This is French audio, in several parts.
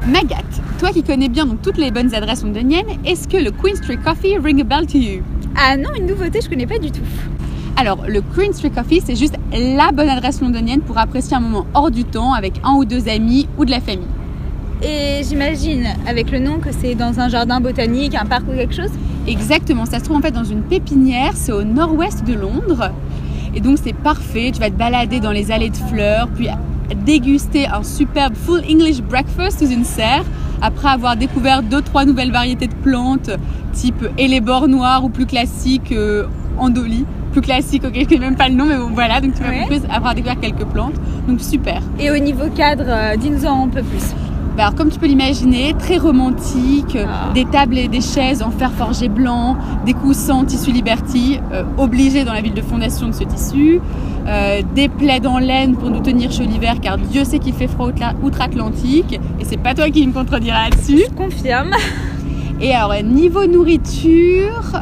Magat, toi qui connais bien donc toutes les bonnes adresses londoniennes, est-ce que le Queen Street Coffee ring a bell to you? Ah non, une nouveauté, je connais pas du tout. Alors, le Queen Street Coffee, c'est juste la bonne adresse londonienne pour apprécier un moment hors du temps avec un ou deux amis ou de la famille. Et j'imagine, avec le nom, que c'est dans un jardin botanique, un parc ou quelque chose? Exactement, ça se trouve en fait dans une pépinière, c'est au nord-ouest de Londres. Et donc c'est parfait, tu vas te balader dans les allées de fleurs, puis déguster un superbe full English breakfast sous une serre, après avoir découvert 2-3 nouvelles variétés de plantes, type hellebore noir ou plus classique, andouille. Plus classique, ok, je connais même pas le nom, mais bon, voilà, donc tu vas plus avoir découvert quelques plantes, donc super. Et au niveau cadre, dis-nous-en un peu plus. Bah alors, comme tu peux l'imaginer, très romantique, des tables et des chaises en fer forgé blanc, des coussins en tissu Liberty, obligés dans la ville de fondation de ce tissu, des plaids en laine pour nous tenir chaud l'hiver, car Dieu sait qu'il fait froid outre-Atlantique, et c'est pas toi qui me contrediras là-dessus. Je confirme. Et alors, niveau nourriture...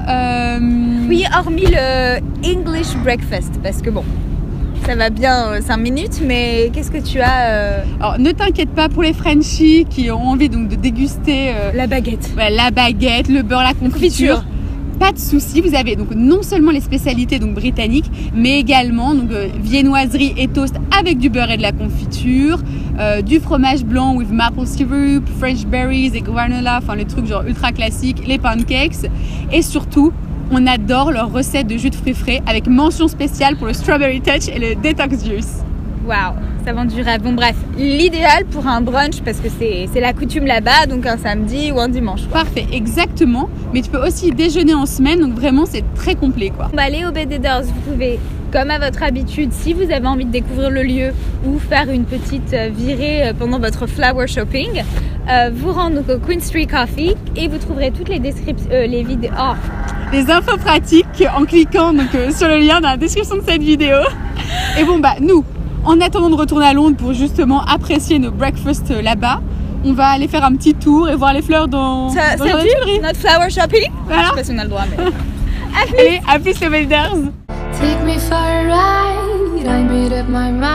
Oui, hormis le English breakfast, parce que bon, ça va bien 5 minutes, mais qu'est-ce que tu as Alors, ne t'inquiète pas pour les Frenchies qui ont envie donc de déguster... la baguette. Voilà, la baguette, le beurre, la confiture. Pas de souci, vous avez donc non seulement les spécialités donc britanniques, mais également donc viennoiserie et toast avec du beurre et de la confiture, du fromage blanc with maple syrup, French berries et granola, enfin le truc genre ultra classique, les pancakes, et surtout on adore leurs recettes de jus de fruits frais avec mention spéciale pour le strawberry touch et le detox juice. Waouh, ça vend du rêve. Bon bref, l'idéal pour un brunch, parce que c'est la coutume là-bas, donc un samedi ou un dimanche. Parfait, exactement. Mais tu peux aussi déjeuner en semaine, donc vraiment c'est très complet quoi. Bah, allez au Bedédors, vous pouvez, comme à votre habitude, si vous avez envie de découvrir le lieu ou faire une petite virée pendant votre flower shopping, vous rendre au Queen Street Coffee et vous trouverez toutes les descriptions, les vidéos. Oh. Les infos pratiques en cliquant donc, sur le lien dans la description de cette vidéo. Et bon bah nous, en attendant de retourner à Londres pour justement apprécier nos breakfasts là-bas, on va aller faire un petit tour et voir les fleurs dans ça dure notre flower shopping. Voilà. Je sais pas si on a le droit, mais allez, à plus les Bedédors. Take me for a ride, I made up my mind.